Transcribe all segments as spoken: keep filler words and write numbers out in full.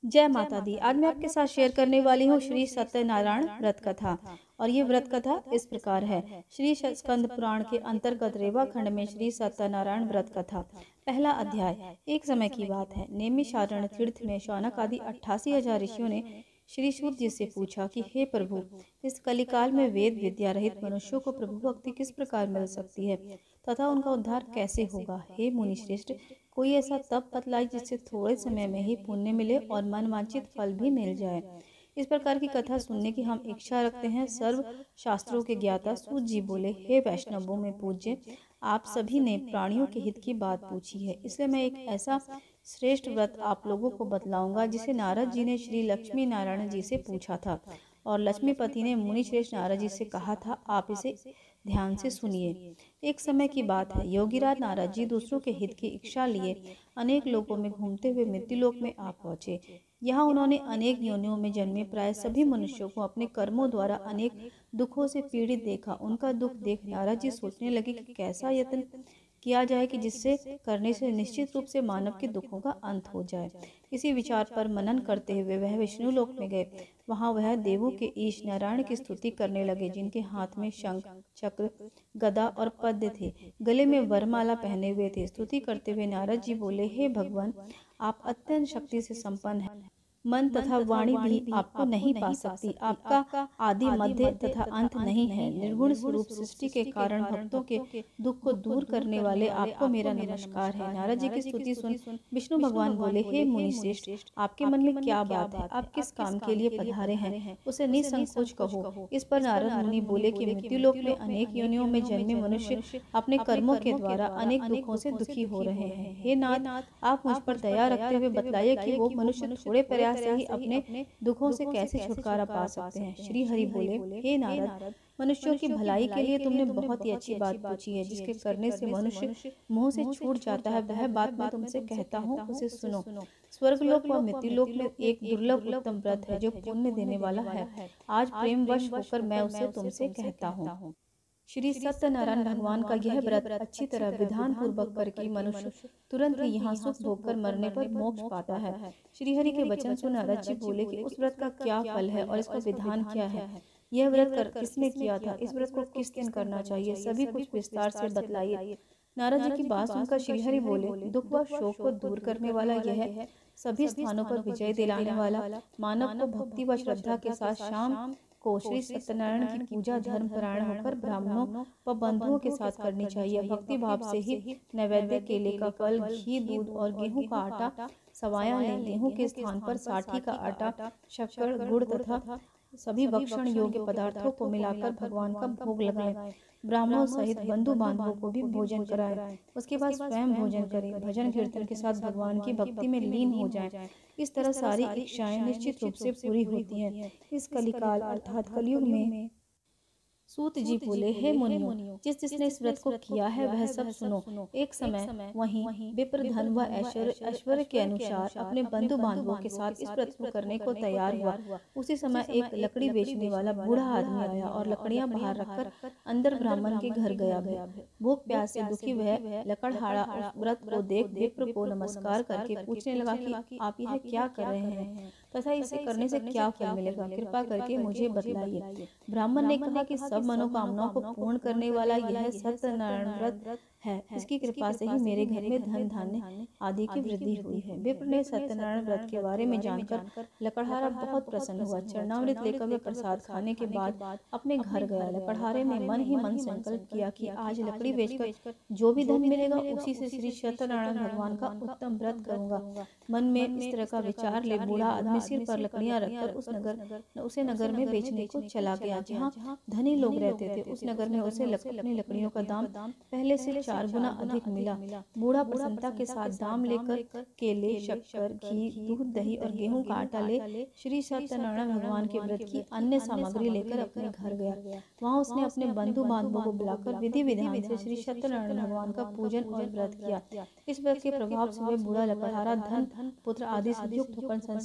जय माता दी। आज मैं आपके साथ शेयर करने वाली हूँ श्री सत्यनारायण व्रत कथा। और ये व्रत कथा इस प्रकार है। श्री स्कंद पुराण के अंतर्गत रेवा खंड में श्री सत्यनारायण व्रत कथा। पहला अध्याय। एक समय की बात है, नैमिषारण्य तीर्थ में शौनक आदि अट्ठासी हजार ऋषियों ने श्री सूत जी से पूछा कि हे प्रभु, इस कलिकाल में वेद विद्या रहित मनुष्यों को प्रभु भक्ति किस प्रकार मिल सकती है तथा उनका उद्धार कैसे होगा। हे मुनि श्रेष्ठ, कोई ऐसा तप बतलाए जिससे थोड़े समय में ही पुण्य मिले और मनवांछित फल भी मिल जाए। इस प्रकार की कथा सुनने की हम इच्छा रखते हैं। सर्व शास्त्रों के ज्ञाता सूत जी बोले, हे वैष्णवों में पूज्य, आप सभी ने प्राणियों के हित की बात पूछी है, इसलिए मैं एक ऐसा श्रेष्ठ व्रत आप लोगों को बतलाऊंगा जिसे नारद जी ने श्री लक्ष्मी नारायण जी से पूछा था और लक्ष्मीपति ने मुनि श्रेष्ठ नारद जी से कहा था, आप इसे ध्यान से सुनिए। एक समय की बात है, योगीराज नारद जी दूसरों के हित की इच्छा लिए अनेक लोकों में घूमते हुए मृत्युलोक में आ पहुंचे। यहाँ उन्होंने अनेक योनियों में जन्मे प्राय सभी मनुष्यों को अपने कर्मों द्वारा अनेक दुखों से पीड़ित देखा। उनका दुख देख नारद जी सोचने लगे कि कैसा यत्न किया जाए कि जिससे करने से निश्चित रूप से मानव के दुखों का अंत हो जाए। इसी विचार पर मनन करते हुए वह विष्णु लोक में गए। वहां वह देवों के ईश नारायण की स्तुति करने लगे, जिनके हाथ में शंख, चक्र, गदा और पद्य थे, गले में वरमाला पहने हुए थे। स्तुति करते हुए नारद जी बोले, हे भगवान, आप अत्यंत शक्ति से संपन्न हैं। मन तथा वाणी भी आपको नहीं पा सकती। आपका आदि मध्य तथा अंत नहीं है। निर्गुण स्वरूप सृष्टि के कारण भक्तों के दुख को दूर करने वाले आपको मेरा नमस्कार है। नारद जी की स्तुति सुन विष्णु भगवान बोले, हे मुनि श्रेष्ठ, आपके मन में क्या बात है? आप किस काम के लिए पधारे हैं, उसे निसंकोच कहो। इस पर नारद मुनि बोले कि मृत्युलोक में अनेक योनियों में जन्मे मनुष्य अपने कर्मों के द्वारा अनेक दुखों से दुखी हो रहे हैं। हे नाथ, आप मुझ पर दया रखते हुए बतलाइए कि वो मनुष्य थोड़े प्रयास से ही अपने दुखों से कैसे छुटकारा पा सकते हैं। श्री हरि बोले, हे नारद, मनुष्यों की भलाई के लिए तुमने बहुत ही अच्छी बात पूछी है। जिसके करने से मनुष्य मुंह से छूट जाता है, वह बात मैं तुमसे कहता हूँ, उसे सुनो। स्वर्गलोक व मृत्युलोक में एक दुर्लभ उत्तम व्रत है जो पुण्य देने वाला है। आज प्रेम वश होकर मैं उसे तुमसे कहता हूँ। श्री सत्यनारायण भगवान का यह व्रत अच्छी तरह विधान पूर्वक करके मनुष्य तुरंत ही यहाँ सुख भोगकर मरने पर मोक्ष पाता है। श्री हरि के वचन सुन नारद जी बोले कि उस व्रत का क्या फल है और इसका विधान क्या है? यह व्रत कर किसने किया था? इस व्रत को किस दिन करना चाहिए? सभी कुछ विस्तार से बतलाइए। नारद जी की बात सुनकर श्री हरि बोले, दुख व शोक को दूर करने वाला यह है, सभी स्थानों पर विजय दिलाने वाला, मानव को भक्ति व श्रद्धा के साथ शाम को श्री सत्यनारायण की पूजा धर्म परायण होकर ब्राह्मणों व बंधुओं के साथ करनी चाहिए। भक्ति भाव से ही नैवेद्य, केले का फल, घी, दूध और गेहूं का आटा सवाया लें। गेहूं के स्थान पर साठी का आटा, शक्कर, गुड़ तथा सभी भक्षण योग्य पदार्थों को मिलाकर भगवान का भोग लगाएं। ब्राह्मणों सहित बंधु बांधवों को भी भोजन कराएं। उसके बाद स्वयं भोजन करें। भजन कीर्तन के साथ भगवान की भक्ति में लीन हो जाएं। इस तरह सारी इच्छाएं निश्चित रूप से पूरी होती हैं। इस कलिकाल अर्थात कलयुग में सूत जी बोले, हे मुनियों, जिस जिसने इस व्रत को किया है वह सब सुनो। एक समय वहीं विप्र धन व ऐश्वर्य ऐश्वर्य के अनुसार अपने बंधु बांधवों के साथ इस व्रत को करने को तैयार हुआ। उसी समय एक लकड़ी बेचने वाला बूढ़ा आदमी आया और लकड़ियां बाहर रखकर अंदर ब्राह्मण के घर गया। भूख प्यास से दुखी वह लकड़हारा उस व्रत को देख विप्र को नमस्कार करके पूछने लगा कि आप यह क्या कर रहे हैं तथा इसे करने से क्या फल मिलेगा, कृपा करके मुझे बतलाइए। ब्राह्मण ने कहा कि सब मनोकामनाओं को पूर्ण करने वाला यह सत्यनारायण व्रत है। इसकी कृपा से ही मेरे घर में धन धान्य आदि की वृद्धि हुई है। विप्र ने सत्यनारायण व्रत के बारे में जानकर लकड़हारा बहुत प्रसन्न हुआ। चरणामृत लेकर वह प्रसाद खाने के बाद अपने घर गया। लकड़हारे ने मन ही मन संकल्प किया कि आज लकड़ी बेचकर जो भी धन मिलेगा उसी से श्री सत्यनारायण भगवान का उत्तम व्रत करूंगा। मन में इस तरह का विचार ले बूढ़ा आदमी सिर पर लकड़ियां रखकर उस नगर उसे नगर में बेचने को चला गया जहाँ धनी लोग रहते थे। उस नगर में उसे अपनी लकड़ियों का दाम पहले से चार गुना अधिक मिला। बूढ़ा प्रसन्नता के साथ दाम लेकर केले, शक्कर, घी, दूध, दही और गेहूं का आटा ले श्री सत्यनारायण भगवान के व्रत की अन्य सामग्री लेकर अपने घर गया। वहां उसने अपने बंधु बांधवों को बुलाकर विधि विधान से श्री सत्यनारायण भगवान का पूजन और व्रत किया। इस व्रत के प्रभाव से वह बूढ़ा लकड़हारा धन, पुत्र आदि से युक्त होकर संसार के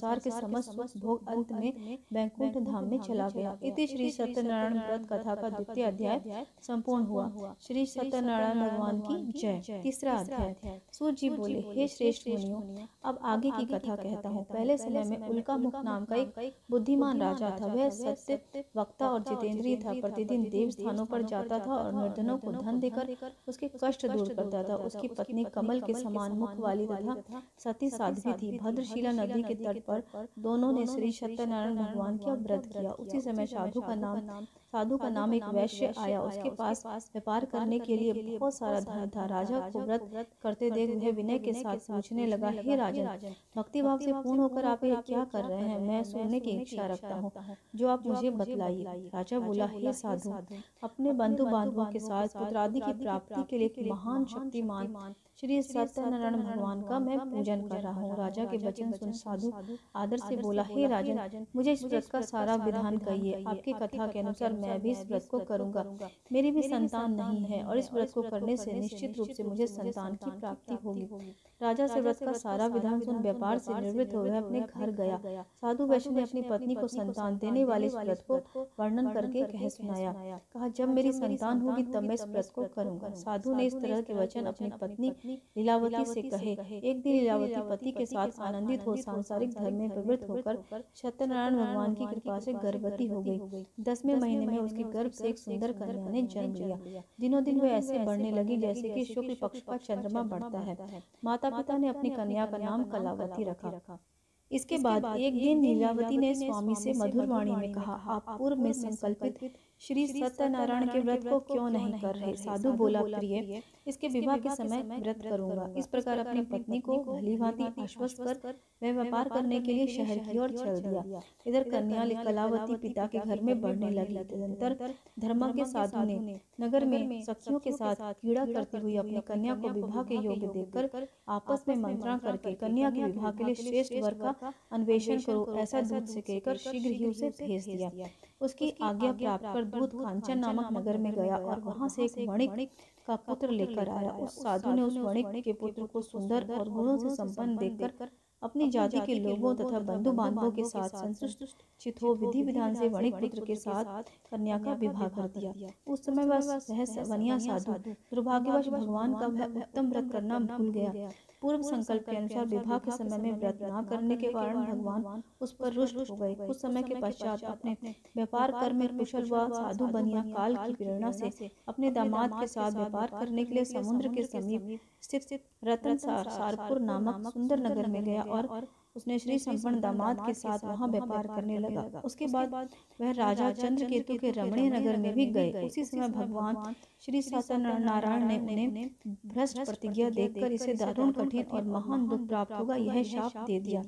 समस्त सुख भोग अंत में बैकुंठ धाम में चला गया। इति श्री सत्यनारायण व्रत कथा का द्वितीय अध्याय संपूर्ण हुआ। श्री सत्यनारायण भगवान की जय। तीसरा अध्याय। सूत जी बोले, हे श्रेष्ठ मुनियों, अब आगे की कथा कहता हूँ। पहले समय में उल्कामुख नाम का एक बुद्धिमान राजा था। वह सत्य वक्ता और जितेंद्रिय था। प्रतिदिन देव स्थानों पर जाता था और निर्धनों को धन देकर उसके कष्ट दूर करता था। उसकी पत्नी कमल के समान मुख वाली तथा सती साध्वी थी। भद्रशिला नदी के तट पर दोनों ने श्री सत्यनारायण भगवान का व्रत किया। उसी समय साधु का नाम साधु का नाम एक वैश्य आया। उसके पास व्यापार करने के लिए बहुत सारा धन था। राजा को व्रत करते देख वह विनय के साथ पूछने लगा, हे राजन, भक्तिभाव से पूर्ण होकर आप ये क्या कर रहे हैं? मैं सुनने की इच्छा रखता हूँ, जो आप मुझे बतलाइए। राजा बोला, हे साधु, अपने बंधु बांधवों के साथ पुत्रादि की प्राप्ति के लिए महान शक्तिमान श्री सत्यनारायण भगवान का मैं पूजन कर रहा हूँ। राजा के वचन सुन साधु आदर से बोला, हे राजन, मुझे इस व्रत का सारा विधान कहिए। आपकी कथा के अनुसार मैं भी इस व्रत को करूंगा। मेरी भी संतान नहीं है और इस व्रत को करने से निश्चित रूप से मुझे संतान की प्राप्ति होगी। राजा से व्रत का सारा विधान सुन व्यापार से निवृत्त हो वह अपने घर गया। साधु वैश्य ने अपनी पत्नी को संतान देने वाले इस व्रत को वर्णन करके कह सुनाया। कहा, जब मेरी संतान होगी तब मैं इस व्रत को करूंगा। साधु ने इस तरह के वचन अपनी पत्नी लीलावती से कहे। एक दिन लीलावती पति के साथ आनंदित हो सांसारिक धर्म में प्रवृत्त होकर सत्यनारायण भगवान की कृपा से गर्भवती हो गई। दसवें महीने में उसके गर्भ से एक सुंदर कन्या ने जन्म लिया। दिनों दिन वह ऐसे बढ़ने लगी जैसे कि शुक्ल पक्ष का चंद्रमा बढ़ता है। माता पिता ने अपनी कन्या का नाम कलावती रखा। इसके बाद एक दिन लीलावती ने स्वामी से मधुर वाणी में कहा, आप पूर्व में संकल्पित श्री सत्यनारायण के व्रत को क्यों नहीं कर रहे? साधु बोला, प्रिय, इसके विवाह के समय व्रत करूंगा। इस प्रकार अपनी पत्नी को भली भांति आश्वस्त कर वह व्यापार करने के लिए शहर की ओर चल दिया। इधर कन्या कलावती पिता के घर में बढ़ने लगी। तदंतर धर्मज्ञ साधु ने नगर में सखियों के साथ क्रीड़ा करती हुई अपनी कन्या को विवाह के योग्य देखकर आपस में मंत्रणा करके कन्या के विवाह के लिए श्रेष्ठ वर का अन्वेषण करो, ऐसा दूत से कहकर शीघ्र ही उसे भेज दिया। उसकी आज्ञा प्राप्त कर दूत कांचन नामक नगर में गया और वहां से एक वणिक का पुत्र लेकर आया। उस साधु ने उस वणिक के पुत्र को सुंदर और गुणों से संपन्न देखकर अपनी जाति के लोगों तथा बंधु बांधवों के साथ संतुष्ट चित हो विधि विधान से वणिक पुत्र के साथ कन्या का विवाह कर दिया। उस समय वह वनिया साधु दुर्भाग्यवश भगवान का वह उत्तम व्रत करना भूल गया। पूर्व संकल्प के अनुसार विवाह के समय में व्रत न करने के कारण भगवान उस पर रुष्ट हो गए। कुछ समय के पश्चात अपने व्यापार कर्म में कुशल व साधु बनिया काल की प्रेरणा से अपने दामाद के साथ व्यापार करने के लिए समुद्र के समीप स्थित रतन सारपुर नामक सुंदर नगर में गया और उसने श्री संपन्न दामाद के साथ वहां व्यापार करने लगा। उसके बाद वह राजा चंद्रकेतु के रमणीय नगर में भी गए। उसी समय भगवान श्री सत्यनारायण ने उन्हें भ्रष्ट प्रतिज्ञा देखकर इसे दारुण कठिन और महान दुख प्राप्त होगा यह शाप दे दिया।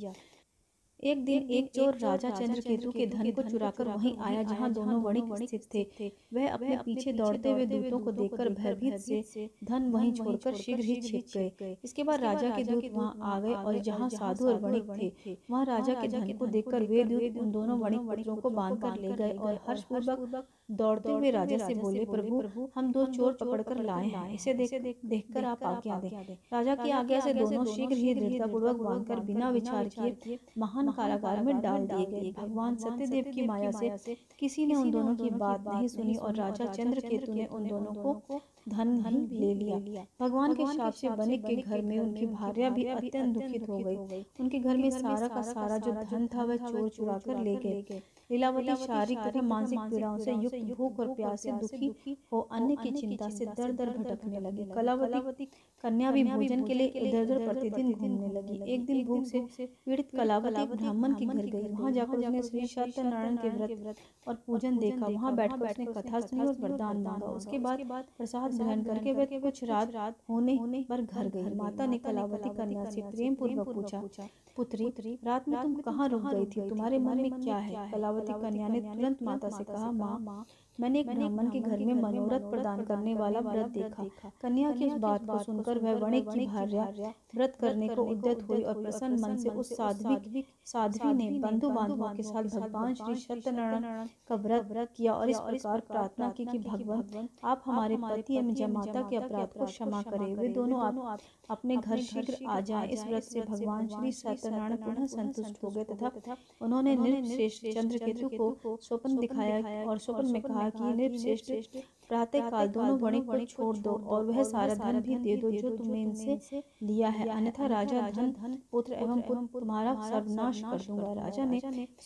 एक दिन एक चोर राजा चंद्रकेतु के धन को चुराकर वहीं आया जहां दोनों वणिक स्थित थे। वह अपने पीछे दौड़ते हुए दूतों को देखकर भयभीत से धन वहीं छोड़कर शीघ्र ही छिप गए। इसके बाद राजा के दूत वहां आ गए और जहां साधु और वणिक थे वहां राजा के धन को देखकर वे दूत उन दोनों वणिक पुत्रों को बांधकर ले गए और हर्षपूर्वक दौड़ते हुए राजा से बोले, प्रभु, हम दो चोर पकड़कर लाए हैं, इसे देख देखकर आप आज्ञा दें। राजा की आज्ञा से दोनों शीघ्र ही दृढ़तापूर्वक बांधकर बिना विचार किए महान कारागार में डाल दिए गए। भगवान सत्यदेव की माया से किसी ने उन दोनों की बात नहीं सुनी और राजा चंद्रकेतु ने उन दोनों को धन भी ले लिया। भगवान के शाप से वणिक के घर में उनकी भार्या भी अत्यंत दुखित हो गई। उनके घर में सारा का सारा जो धन था वह चोर चुरा कर ले गए। लीलावती शारीरिक तथा मानसिक पीड़ाओं से युक्त भूख और प्यास से दुखी हो अन्न की चिंता से दर दर भटकने लगी। कलावती कन्या भी भोजन के लिए इधर उधर प्रतिदिन घूमने लगी। एक दिन भूख से पीड़ित कलावती ब्राह्मण के घर गई। वहां जाकर उसने श्री सत्यनारायण के व्रत और पूजन देखा। वहां बैठकर उसने कथा सुनी और वरदान मांगा। उसके बाद प्रसाद ग्रहण करके वह कुछ रात होने पर घर गई। माता ने कलावती कन्या से प्रेम पूर्वक पूछा, पुत्री, रात में तुम कहाँ रुक गई थी? तुम्हारे मन में क्या है? कलावती कन्या ने तुरंत माता से कहा, माँ, मैंने एक ब्राह्मण के घर में मनोरथ प्रदान करने वाला व्रत देखा। कन्या की इस बात को सुनकर वह वणिक की भार्या व्रत करने को उद्यत हुई और प्रसन्न मन से उस साध्वी साध्वी ने बंधु बांधवों के साथ भगवान श्री सत्यनारायण का व्रत किया और इस प्रकार प्रार्थना की कि भगवान आप हमारे पति एवं जमाता के अपराध को क्षमा करें, वे दोनों आप अपने घर शीघ्र आ जाएं। इस व्रत से भगवान श्री सत्यनारायण पुनः संतुष्ट हो गए तथा उन्होंने नृपश्रेष्ठ चंद्रकेतु को स्वप्न दिखाया और स्वप्न में कहा कि नृपश्रेष्ठ प्रातः काल दोनों वणिक को छोड़ दो और वह सारा धन भी दे दो जो तुमने इनसे लिया है, अन्यथा राजा धन पुत्र एवं पुत्र तुम्हारा सर्वनाश कर दूंगा। राजा ने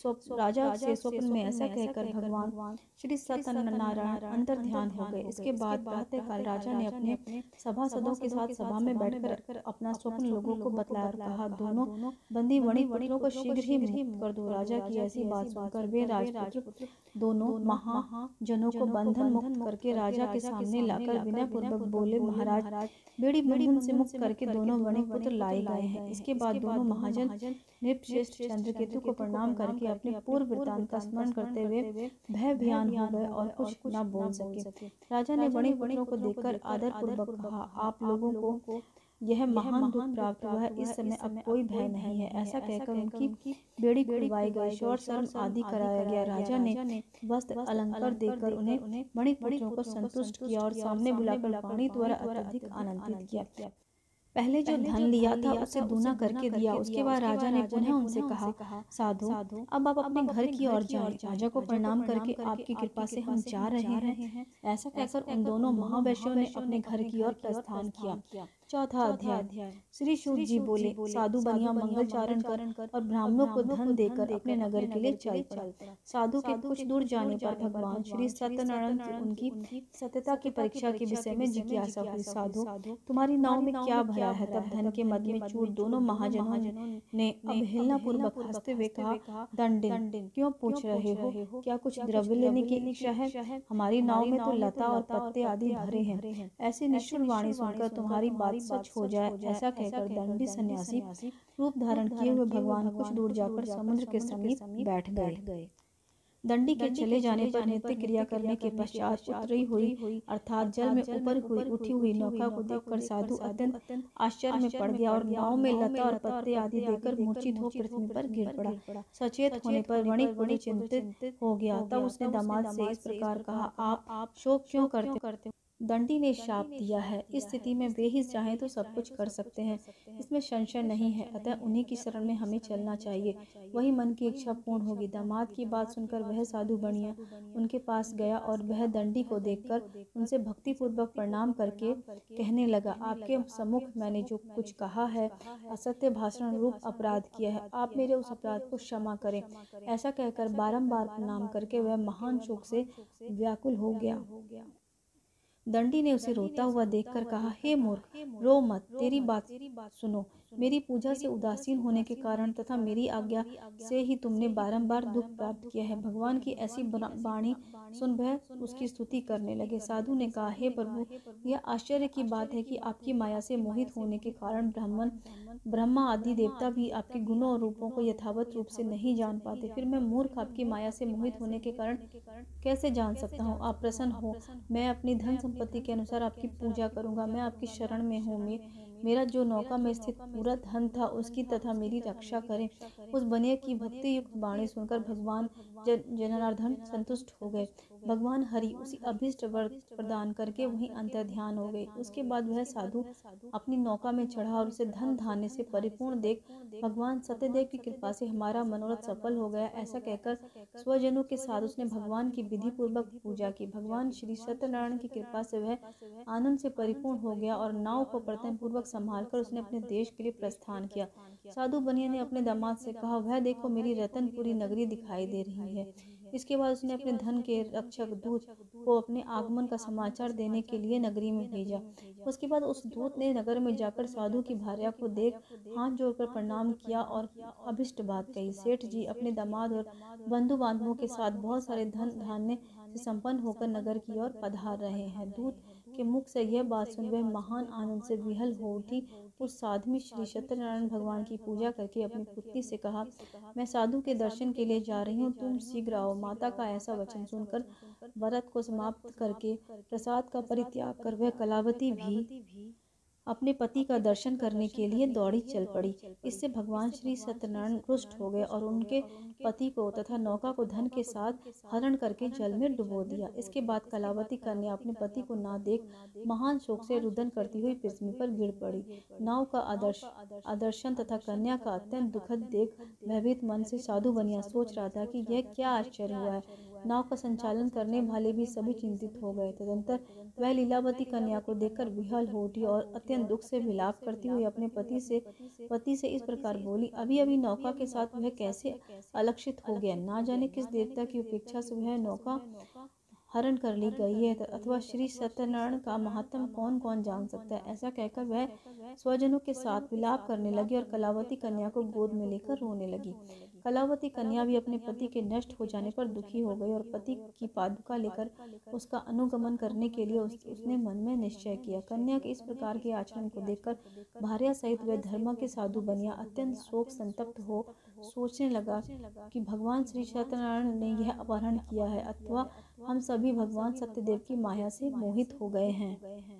राजा से स्वप्न में ऐसा कहकर भगवान श्री सत्यनारायण अंतर ध्यान हो गए। इसके बाद प्रातः काल राजा ने अपने सभासदों के साथ सभा में बैठकर अपना स्वप्न लोगों को बतलाया और कहा, दोनों बंदी वणिक पुत्रों को शीघ्र ही मुक्त कर दो। राजा की ऐसी बात सुनकर वे राजपुत्र दोनों महाजनों को बंधन मुक्त करके राजा के सामने लाकर विनय पूर्वक बोले, महाराज बेड़ी बंधन से मुक्त करके दोनों वणिक पुत्र लाए गए हैं। इसके बाद दोनों महाजन नृपश्रेष्ठ चंद्रकेतु को प्रणाम करके अपने पूर्व वृत्तांत का स्मरण करते हुए भय भयान हो गए और कुछ न बोल सके। राजा ने वणिक पुत्रों को देखकर आदर पूर्वक कहा, आप लोगों को यह महान दुख प्राप्त हुआ है, इस समय अब कोई भय नहीं है। ऐसा कहकर उनकी बेड़ी खुलवाई गई, शौर शर्म आदि कराया गया। राजा ने वस्त्र अलंकार देकर उन्हें वणिक पुत्रों को संतुष्ट किया और सामने बुलाकर वाणी द्वारा अत्यधिक आनंदित किया। पहले जो धन लिया था उसे दूना करके दिया। उसके बाद राजा ने पुनः उनसे कहा, साधु अब आप अपने घर की ओर जाएं। राजा को प्रणाम करके आपकी कृपा से हम जा रहे हैं। ऐसा कहकर उन दोनों महावैश्यों ने अपने घर की ओर प्रस्थान किया। चौथा अध्याय। श्री शुक जी बोले, साधु बनिया मंगल चारण कर और ब्राह्मणों को धन देकर अपने नगर के लिए चल पड़ा। साधु के कुछ दूर जाने पर भगवान श्री सत्यनारायण से उनकी सत्यता की परीक्षा के विषय में जिज्ञासा हुई। साधु तुम्हारी नाव में क्या भरा है? तब धन के मद में चूर दोनों महाजनों ने अवहेलना पूर्वक हंसते हुए कहा, दंडिन क्यों पूछ रहे हो? क्या कुछ द्रव्य लेने की इच्छा है? हमारी नाव में तो लता और पत्ते आदि भरे हैं। ऐसी निष्ठुर वाणी सुनकर तुम्हारी बात सच हो जाए, ऐसा कहकर दंडी सन्यासी रूप धारण किए हुए भगवान कुछ दूर जाकर समुद्र के समीप बैठ गए। दंडी के चले जाने पर नित्य क्रिया करने के पश्चात उतरी हुई अर्थात जल में ऊपर हुई उठी हुई नौका को देखकर साधु अत्यंत आश्चर्य में पड़ गया और नाव में लता और पत्ते आदि देकर मूर्छित हो पृथ्वी पर गिर पड़ा। सचेत होने पर वणिक बड़ी चिंतित हो गया। तब उसने दामाद से इस प्रकार कहा, आप शोक क्यों करते हो? दंडी ने शाप दिया है, इस स्थिति में वे ही चाहें तो सब कुछ कर सकते हैं, इसमें संशय नहीं है। अतः उन्हीं की शरण में हमें चलना चाहिए, वही मन की इच्छा पूर्ण होगी। दामाद की बात सुनकर वह साधु बनिया उनके पास गया और वह दंडी को देखकर उनसे भक्तिपूर्वक प्रणाम करके कहने लगा, आपके सम्मुख मैंने जो कुछ कहा है असत्य भाषण रूप अपराध किया है, आप मेरे उस अपराध को क्षमा करें। ऐसा कहकर बारंबार प्रणाम करके वह महान शोक से व्याकुल हो गया। दंडी ने उसे रोता हुआ देखकर कहा, हे मूर्ख, रो मत, तेरी बात सुनो। मेरी पूजा से उदासीन होने के कारण तथा मेरी आज्ञा से ही तुमने बारंबार दुख प्राप्त किया है। भगवान की ऐसी वाणी सुन वह उसकी स्तुति करने लगे। साधु ने कहा, हे प्रभु, यह आश्चर्य की बात है कि आपकी माया से मोहित होने के कारण ब्राह्मण ब्रह्मा आदि देवता भी आपके गुणों और रूपों को यथावत रूप से नहीं जान पाते, फिर मैं मूर्ख आपकी माया से मोहित होने के कारण कैसे जान सकता हूँ? आप प्रसन्न हो, मैं अपनी धन संपत्ति के अनुसार आपकी पूजा करूंगा। मैं आपकी शरण में हूँ। मैं मेरा जो नौका में स्थित पूरा धन था उसकी तथा मेरी रक्षा करें। उस बनिया की भक्ति युक्त वाणी सुनकर भगवान जनार्दन संतुष्ट हो गए। भगवान हरि उसी अभिष्ट वर प्रदान करके वहीं अंतर ध्यान हो गए। उसके बाद वह साधु अपनी नौका में चढ़ा और उसे धन धान्य से परिपूर्ण देख भगवान सत्यदेव की कृपा से हमारा मनोरथ सफल हो गया, ऐसा कहकर स्वजनों के साथ उसने भगवान की विधि पूर्वक पूजा की। भगवान श्री सत्यनारायण की कृपा से वह आनंद से परिपूर्ण हो गया और नाव को प्रथम पूर्वक संभालकर उसने अपने देश के लिए प्रस्थान किया। साधु बनिया ने अपने दामाद से कहा, वह देखो मेरी रतनपुरी नगरी दिखाई दे रही है। इसके बाद उसने अपने धन के रक्षक दूत को अपने आगमन का समाचार देने के लिए नगरी में भेजा। उसके बाद उस दूत ने नगर में जाकर साधु की भार्या को देख हाथ जोड़कर प्रणाम किया और अभिष्ट बात कही। सेठ जी अपने दामाद और बंधु बांधवों के साथ बहुत सारे धन धान्य से संपन्न होकर नगर की ओर पधार रहे हैं। दूत के मुख से यह बात सुन वह महान आनंद से विहल हो उठी। उस साध्वी श्री सत्यनारायण भगवान की पूजा करके अपनी पुत्री से कहा, मैं साधु के दर्शन के लिए जा रही हूँ, तुम शीघ्र आओ। माता का ऐसा वचन सुनकर व्रत को समाप्त करके प्रसाद का परित्याग कर वह कलावती भी अपने पति का दर्शन करने के लिए दौड़ी चल पड़ी। इससे भगवान श्री सत्यनारायण रुष्ट हो गए और उनके पति को तथा नौका को धन के साथ हरण करके जल में डुबो दिया। इसके बाद कलावती कन्या अपने पति को ना देख महान शोक से रुदन करती हुई पृथ्वी पर गिर पड़ी। नाव का आदर्श आदर्शन तथा कन्या का अत्यंत दुखद देख भयभीत मन से साधु बनिया सोच रहा था कि यह क्या आश्चर्य हुआ है। नाव का संचालन करने वाले भी सभी चिंतित हो गए। तदंतर वह लीलावती कन्या को देखकर विह्वल हो उठी और अत्यंत दुख से विलाप करती हुई अपने पति से पति से इस प्रकार बोली, अभी अभी नौका के साथ वह कैसे अलक्षित हो गया। ना जाने किस देवता की उपेक्षा से वह नौका हरण कर ली गई है, अथवा श्री सत्यनारायण का महात्म कौन कौन जान सकता है। ऐसा कहकर वह स्वजनों के साथ विलाप करने लगी और कलावती कन्या को गोद में लेकर रोने लगी। कलावती कन्या भी अपने पति के नष्ट हो जाने पर दुखी हो गई और पति की पादुका लेकर उसका अनुगमन करने के लिए उस, उसने मन में निश्चय किया। कन्या के इस प्रकार के आचरण को देखकर भार्या सहित वह धर्म के साधु बनिया अत्यंत शोक संतप्त हो सोचने लगा कि भगवान श्री सत्यनारायण ने यह अपहरण किया है, अथवा हम सभी भगवान सत्यदेव की माया से मोहित हो गए हैं।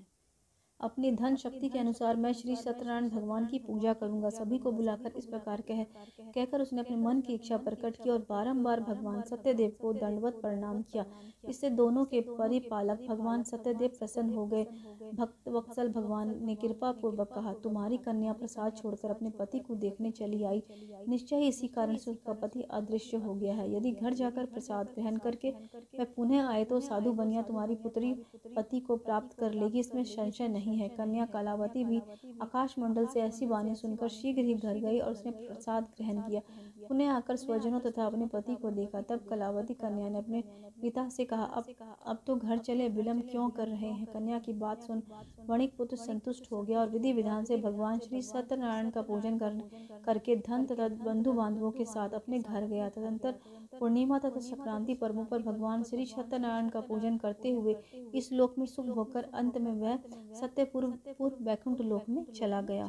अपनी धन शक्ति के अनुसार मैं श्री सत्यनारायण भगवान की पूजा करूंगा। सभी को बुलाकर इस प्रकार कह कहकर उसने अपने मन की इच्छा प्रकट की और बारंबार भगवान सत्यदेव को दंडवत प्रणाम किया। इससे दोनों के परिपालक भगवान सत्यदेव प्रसन्न हो गए। भक्त वत्सल भगवान ने कृपा पूर्वक कहा, तुम्हारी कन्या प्रसाद छोड़कर अपने पति को देखने चली आई। निश्चय ही इसी कारण से उसका पति अदृश्य हो गया है। यदि घर जाकर प्रसाद ग्रहण करके वह पुनः आए तो साधु बनिया तुम्हारी पुत्री पति को प्राप्त कर लेगी, इसमें संशय नहीं है। कन्या कलावती भी आकाश मंडल से ऐसी वाणी सुनकर शीघ्र ही घर गई और उसने प्रसाद ग्रहण किया। पुनः आकर स्वजनों तथा अपने पति को देखा। तब कलावती कन्या ने अपने पिता से कहा, अब अब तो घर चले, विलंब क्यों कर रहे हैं। कन्या की बात सुन वणिक पुत्र संतुष्ट हो गया और विधि विधान से भगवान श्री सत्यनारायण का पूजन कर, करके धन तथा बंधु बांधवों के साथ अपने घर गया। तदंतर पूर्णिमा तथा संक्रांति पर्वों पर भगवान श्री सत्यनारायण का पूजन करते हुए इस लोक में सुख भोगकर अंत में वह सत्य पूर्व पूर्व वैकुंठ लोक में चला गया।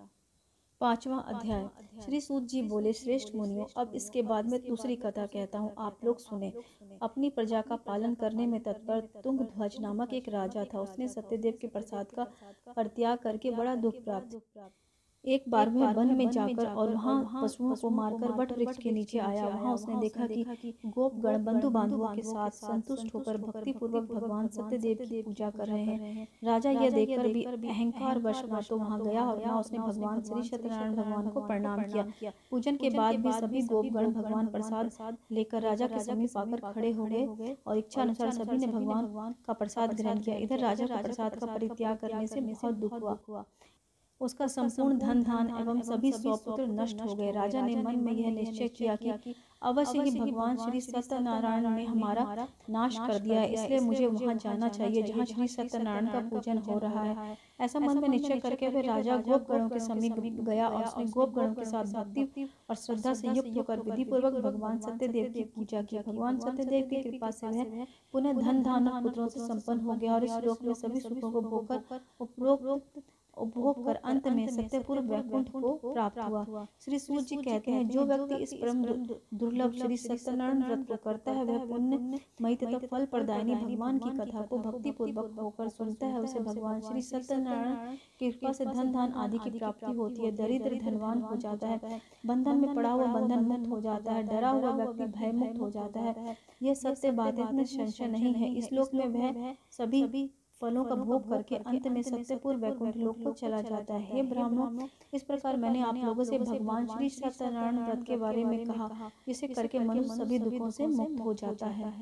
पांचवा अध्याय। श्री सूत जी बोले, श्रेष्ठ मुनियों, अब इसके बाद मैं दूसरी कथा कहता हूँ, आप लोग सुने। अपनी प्रजा का पालन करने में तत्पर तुंगध्वज नामक एक राजा था। उसने सत्यदेव के प्रसाद का परित्याग करके बड़ा दुख प्राप्त एक बार वह वन में जाकर और वहाँ पशुओं को मारकर वट वृक्ष के नीचे आया। वहाँ उसने देखा कि गोपगण बंधु बांधवों के साथ संतुष्ट होकर भक्ति पूर्वक भगवान सत्यदेव की पूजा कर रहे हैं। राजा यह देखकर भी अहंकार वश ना तो वहाँ गया और वहाँ उसने भगवान श्री सत्यनारायण भगवान को प्रणाम किया। पूजन के बाद भी सभी गोपगण भगवान प्रसाद लेकर राजा के समीप आकर खड़े हो गए और इच्छा अनुसार सभी ने भगवान का प्रसाद ग्रहण किया। इधर राजा को प्रसाद का परित्याग करने से बहुत दुख हुआ। उसका संपूर्ण धन धान एवं सभी स्वपुत्र नष्ट हो गए। राजा ने मन में यह निश्चय किया कि अवश्य ही भगवान श्री सत्यनारायण ने हमारा नाश कर दिया है, इसलिए मुझे वहां जाना चाहिए जहां श्री सत्यनारायण का पूजन हो रहा है। ऐसा मन में निश्चय करके फिर राजा गोपगणों के समीप गया और उसने गोपगणों के साथ भक्ति और श्रद्धा से युक्त होकर विधि पूर्वक भगवान सत्यदेव की पूजा की। भगवान सत्यदेव की कृपा से वह पुनः धन धान और पुत्रों से संपन्न हो गया और इस लोक में सभी सुखों को भोगकर उपरोक्त उपभोग कर अंत में सत्यपूर्व वैकुंठ को प्राप्त हुआ। श्री सूत जी कहते हैं, जो व्यक्ति इस परम दुर्लभ श्री सत्यनारायण व्रत को करता है वह पुण्यमयी तथा फल प्रदायिनी भगवान की कथा को भक्ति पूर्वक होकर सुनता है, उसे भगवान श्री सत्यनारायण की कृपा से धन धान आदि की प्राप्ति होती है। दरिद्र धनवान हो जाता है, बंधन में पड़ा हुआ बंधन मुक्त हो जाता है, डरा हुआ व्यक्ति भय मुक्त हो जाता है। यह सत्य बात है, इसमें संशय नहीं है। इस लोक में वह सभी फलों का भोग करके अंत में सत्यपूर्व वैकुंठ लोक को चला जाता है। हे ब्राह्मणों, इस प्रकार मैंने आप लोगों से भगवान श्री सत्यनारायण व्रत के बारे में कहा, जिसे करके मनुष्य सभी दुखों से मुक्त हो जाता है।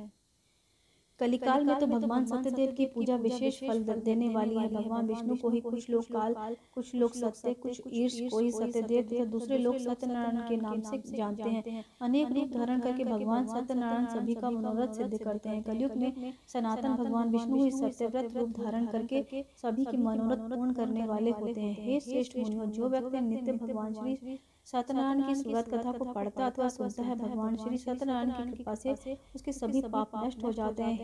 कलिकाल में तो भगवान सत्यदेव की पूजा विशेष फल देने वाली है। भगवान विष्णु को ही कुछ लोग काल, कुछ लोग सत्य, कुछ ईर्ष, कोई सत्यदेव तथा दूसरे लोग सत्यनारायण के नाम से जानते हैं। अनेक रूप धारण करके भगवान सत्यनारायण सभी का मनोरथ सिद्ध करते हैं। कलयुग में सनातन भगवान विष्णु ही सत्यव्रत रूप धारण करके सभी के मनोरथ पूर्ण करने वाले होते हैं। हे श्रेष्ठ मुनियों, जो व्यक्ति नित्य भगवान श्री सत्यनारायण की व्रत कथा को पढ़ता अथवा सुनता है, भगवान श्री सत्यनारायण की कृपा से उसके सभी पाप नष्ट हो जाते हैं।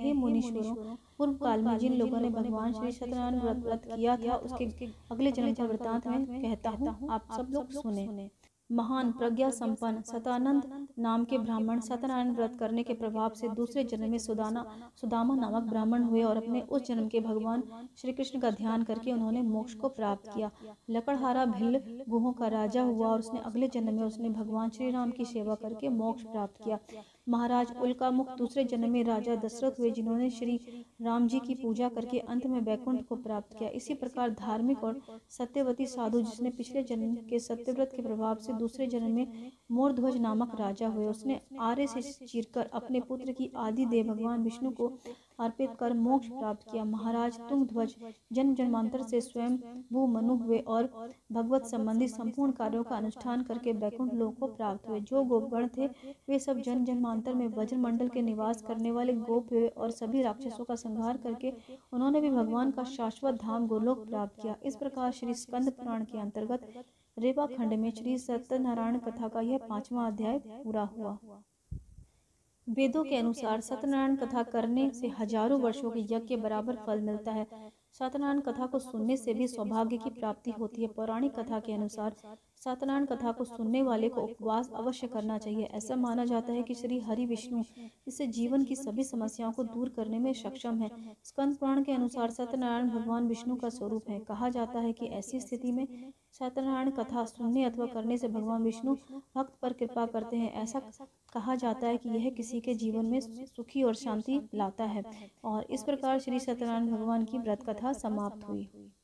हे मुनीश्वरों, पूर्व काल में जिन लोगों ने भगवान श्री सत्यनारायण व्रत व्रत किया था उसके अगले जन्म का वृतांत में कहता हूँ, आप सब लोग सुने। महान प्रज्ञा संपन्न सतानंद नाम के ब्राह्मण सत्यनारायण व्रत करने के प्रभाव से दूसरे जन्म में सुदाना सुदामा नामक ब्राह्मण हुए और अपने उस जन्म के भगवान श्री कृष्ण का ध्यान करके उन्होंने मोक्ष को प्राप्त किया। लकड़हारा भिल्ल गुहों का राजा हुआ और उसने अगले जन्म में उसने भगवान श्री राम की सेवा करके मोक्ष प्राप्त किया। महाराज उल्कामुख दूसरे जन्म में राजा दशरथ हुए, जिन्होंने श्री राम जी की पूजा करके अंत में वैकुंठ को प्राप्त किया। इसी प्रकार धार्मिक और सत्यवती साधु, जिसने पिछले जन्म के सत्यव्रत के प्रभाव से दूसरे जन्म में मोरध्वज नामक राजा हुए, उसने आर्य से चीरकर अपने पुत्र की आदि देव भगवान विष्णु को अर्पित कर मोक्ष प्राप्त किया। महाराज तुंगध्वज जन्म जन्मांतर से स्वयं भू मनु हुए और भगवत संबंधी संपूर्ण कार्यों का अनुष्ठान करके वैकुंठ लोक को प्राप्त हुए। जो गोपगण थे वे सब जन्म जन्मांतर में वज्रमंडल के निवास करने वाले गोप हुए और सभी राक्षसों का संहार करके उन्होंने भी भगवान का शाश्वत धाम गोलोक प्राप्त किया। इस प्रकार श्री स्कंद पुराण के अंतर्गत रेवा खंड में श्री सत्यनारायण कथा का यह पांचवा अध्याय पूरा हुआ। वेदों के अनुसार सत्यनारायण कथा करने से हजारों वर्षों के यज्ञ के बराबर फल मिलता है। सत्यनारायण कथा को सुनने से भी सौभाग्य की प्राप्ति होती है। पौराणिक कथा के अनुसार सत्यनारायण कथा को सुनने वाले को उपवास अवश्य करना चाहिए। ऐसा माना जाता है कि श्री हरि विष्णु इससे जीवन की सभी समस्याओं को दूर करने में सक्षम है। स्कंद पुराण के अनुसार सत्यनारायण भगवान विष्णु का स्वरूप है। कहा जाता है कि ऐसी स्थिति में सत्यनारायण कथा सुनने अथवा करने से भगवान विष्णु भक्त पर कृपा करते हैं। ऐसा कहा जाता है कि यह किसी के जीवन में सुखी और शांति लाता है। और इस प्रकार श्री सत्यनारायण भगवान की व्रत कथा समाप्त हुई।